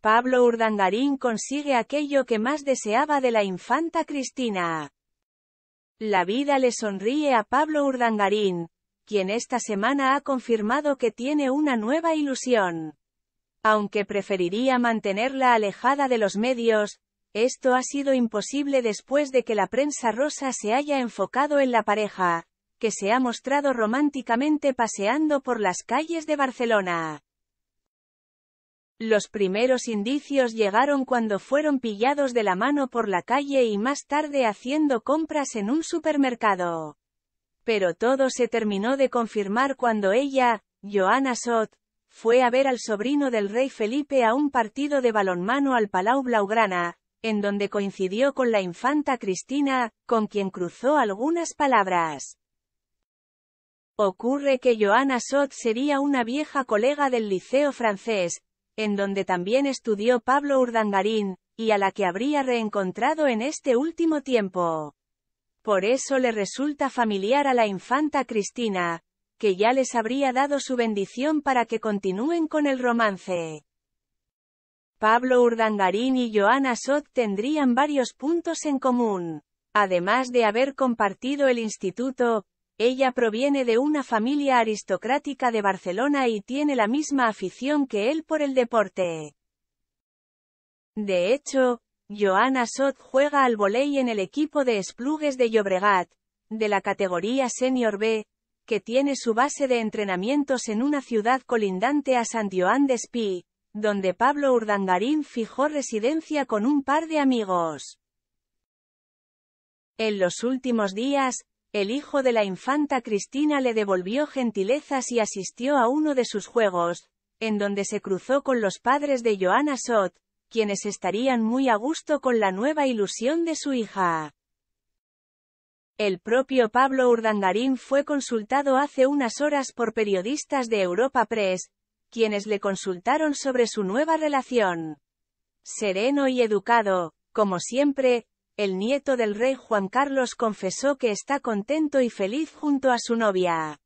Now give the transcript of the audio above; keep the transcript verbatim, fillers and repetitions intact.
Pablo Urdangarín consigue aquello que más deseaba de la infanta Cristina. La vida le sonríe a Pablo Urdangarín, quien esta semana ha confirmado que tiene una nueva ilusión. Aunque preferiría mantenerla alejada de los medios, esto ha sido imposible después de que la prensa rosa se haya enfocado en la pareja, que se ha mostrado románticamente paseando por las calles de Barcelona. Los primeros indicios llegaron cuando fueron pillados de la mano por la calle y más tarde haciendo compras en un supermercado. Pero todo se terminó de confirmar cuando ella, Joana Sot, fue a ver al sobrino del rey Felipe a un partido de balonmano al Palau Blaugrana, en donde coincidió con la infanta Cristina, con quien cruzó algunas palabras. Ocurre que Joana Sot sería una vieja colega del Liceo francés, en donde también estudió Pablo Urdangarín, y a la que habría reencontrado en este último tiempo. Por eso le resulta familiar a la infanta Cristina, que ya les habría dado su bendición para que continúen con el romance. Pablo Urdangarín y Joana Sot tendrían varios puntos en común. Además de haber compartido el instituto, ella proviene de una familia aristocrática de Barcelona y tiene la misma afición que él por el deporte. De hecho, Joana Sot juega al vóley en el equipo de Esplugues de Llobregat, de la categoría Senior B, que tiene su base de entrenamientos en una ciudad colindante a Sant Joan Despí, donde Pablo Urdangarín fijó residencia con un par de amigos. En los últimos días, el hijo de la infanta Cristina le devolvió gentilezas y asistió a uno de sus juegos, en donde se cruzó con los padres de Joana Sot, quienes estarían muy a gusto con la nueva ilusión de su hija. El propio Pablo Urdangarín fue consultado hace unas horas por periodistas de Europa Press, quienes le consultaron sobre su nueva relación. Sereno y educado, como siempre, el nieto del rey Juan Carlos confesó que está contento y feliz junto a su novia.